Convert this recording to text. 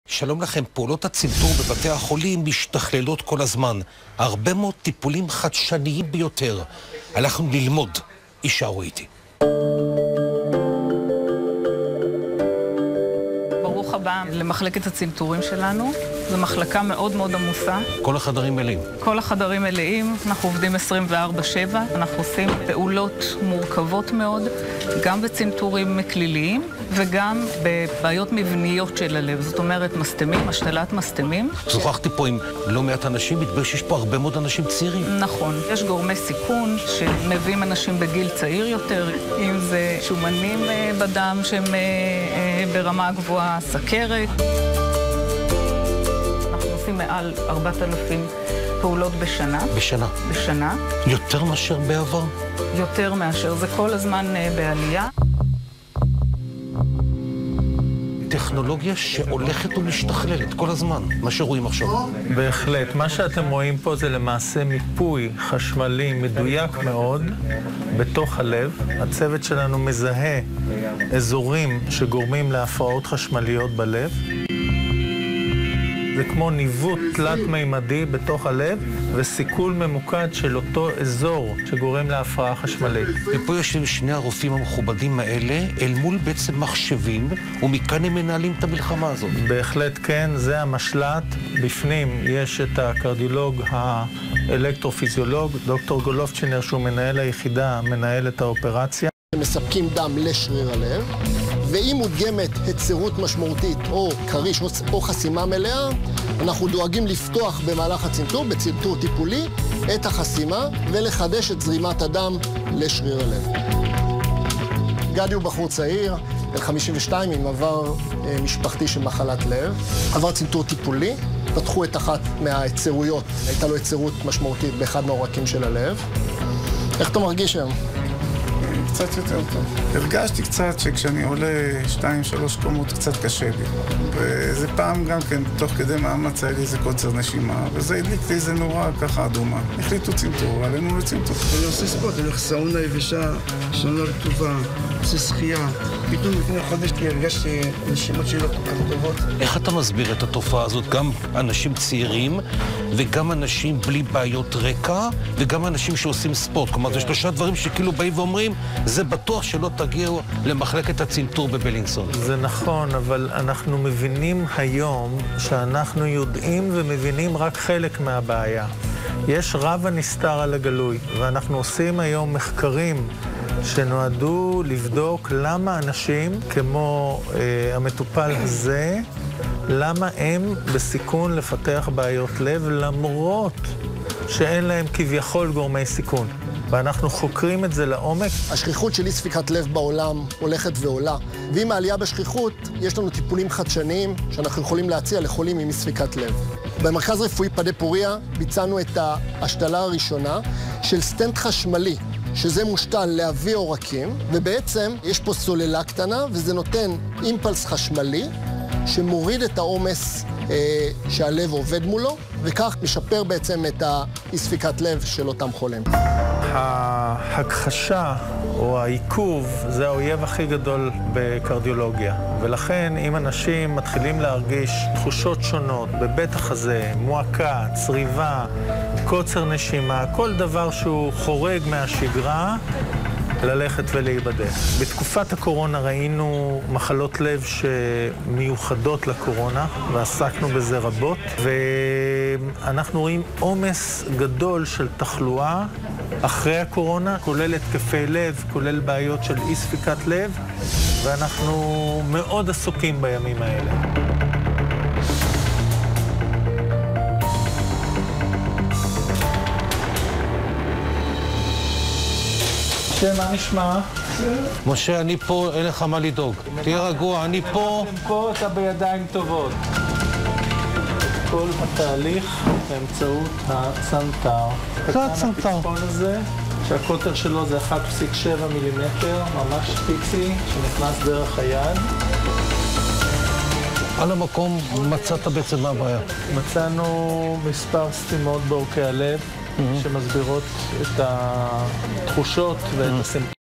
שלום לכם, פעולות הצנתור בבתי החולים משתכללות כל הזמן. הרבה מאוד טיפולים חדשניים ביותר. הלכנו ללמוד. יישארו איתי. ברוך הבא למחלקת הצנתורים שלנו. זו מחלקה מאוד מאוד עמוסה. כל החדרים מלאים. כל החדרים מלאים. אנחנו עובדים 24/7. אנחנו עושים פעולות מורכבות מאוד, גם בצנתורים כליליים וגם בבעיות מבניות של הלב. זאת אומרת, מסתמים, השתלת מסתמים. שוחחתי פה עם לא מעט אנשים, מתברר שיש פה הרבה מאוד אנשים צעירים. נכון. יש גורמי סיכון שמביאים אנשים בגיל צעיר יותר, אם זה שומנים בדם שהם ברמה גבוהה, סכרת. אנחנו עושים מעל 4,000 פעולות בשנה. בשנה? בשנה. יותר מאשר בעבר? יותר מאשר. זה כל הזמן בעלייה. טכנולוגיה שהולכת ומשתכללת כל הזמן, מה שרואים עכשיו. בהחלט. מה שאתם רואים פה זה למעשה מיפוי חשמלי מדויק מאוד בתוך הלב. הצוות שלנו מזהה אזורים שגורמים להפרעות חשמליות בלב. זה כמו ניווט תלת-מימדי בתוך הלב וסיכול ממוקד של אותו אזור שגורם להפרעה חשמלית. ופה יושבים שני הרופאים המכובדים האלה אל מול בעצם מחשבים, ומכאן הם מנהלים את המלחמה הזאת. בהחלט כן, זה המשלט. בפנים יש את הקרדיולוג האלקטרופיזיולוג, דוקטור גולובצ'ינר, שהוא מנהל היחידה, מנהל את האופרציה. מספקים דם לשריר הלב, ואם מודגמת היצרות משמעותית או קריש או חסימה מלאה, אנחנו דואגים לפתוח במהלך הצנתור, בצנתור טיפולי, את החסימה ולחדש את זרימת הדם לשריר הלב. גדי הוא בחור צעיר, בן 52 עם עבר משפחתי של מחלת לב, עבר צנתור טיפולי, פתחו את אחת מההיצרויות, הייתה לו היצרות משמעותית באחד מהעורקים של הלב. איך אתה מרגיש היום? קצת יותר טוב. הרגשתי קצת שכשאני עולה 2-3 קומות קצת קשה לי. וזה פעם גם כן, תוך כדי מאמץ היה לי איזה קוצר נשימה, וזה הדליק לי איזה נורא ככה אדומה. החליטו צנתור, עלינו לצנתור. אני עושה ספורט, אני הולך סאונה יבשה, סאונה רטובה, עושה שחייה. פתאום לפני חודש הרגשתי נשימות שלי לא כל כך טובות. איך אתה מסביר את התופעה הזאת? גם אנשים צעירים, וגם אנשים בלי בעיות רקע, וגם אנשים שעושים ספורט. כלומר, זה שלושה דברים שכאילו באים ואומרים, זה בטוח שלא תגיעו למחלקת הצנתור בבלינסון. זה נכון, אבל אנחנו מבינים היום שאנחנו יודעים ומבינים רק חלק מהבעיה. יש רב הנסתר על הגלוי, ואנחנו עושים היום מחקרים שנועדו לבדוק למה אנשים כמו המטופל הזה, למה הם בסיכון לפתח בעיות לב למרות שאין להם כביכול גורמי סיכון. ואנחנו חוקרים את זה לעומק. השכיחות של אי ספיקת לב בעולם הולכת ועולה, ועם העלייה בשכיחות יש לנו טיפולים חדשניים שאנחנו יכולים להציע לחולים עם אי ספיקת לב. במרכז רפואי פדה פוריה ביצענו את ההשתלה הראשונה של סטנט חשמלי, שזה מושתל לאבי עורקים, ובעצם יש פה סוללה קטנה וזה נותן אימפלס חשמלי שמוריד את העומס שהלב עובד מולו, וכך משפר בעצם את האי ספיקת לב של אותם חולים. ההכחשה או העיכוב זה האויב הכי גדול בקרדיולוגיה. ולכן אם אנשים מתחילים להרגיש תחושות שונות בבית החזה, מועקה, צריבה, קוצר נשימה, כל דבר שהוא חורג מהשגרה, ללכת ולהיבדק. בתקופת הקורונה ראינו מחלות לב שמיוחדות לקורונה, ועסקנו בזה רבות, ואנחנו רואים עומס גדול של תחלואה אחרי הקורונה, כולל התקפי לב, כולל בעיות של אי ספיקת לב, ואנחנו מאוד עסוקים בימים האלה. מה נשמע? משה, אני פה, אין לך מה לדאוג. תהיה רגוע, אני פה. פה אתה בידיים טובות. כל התהליך באמצעות הצנתר. זה הצנתר. הפתחון הזה, שהקוטר שלו זה 1.7 מילימטר, ממש פיקסי, שנכנס דרך היד. על המקום מצאת בעצם מה הבעיה? מצאנו מספר סתימות בעורקי הלב, שמסבירות את התחושות ואת הסימפטומים.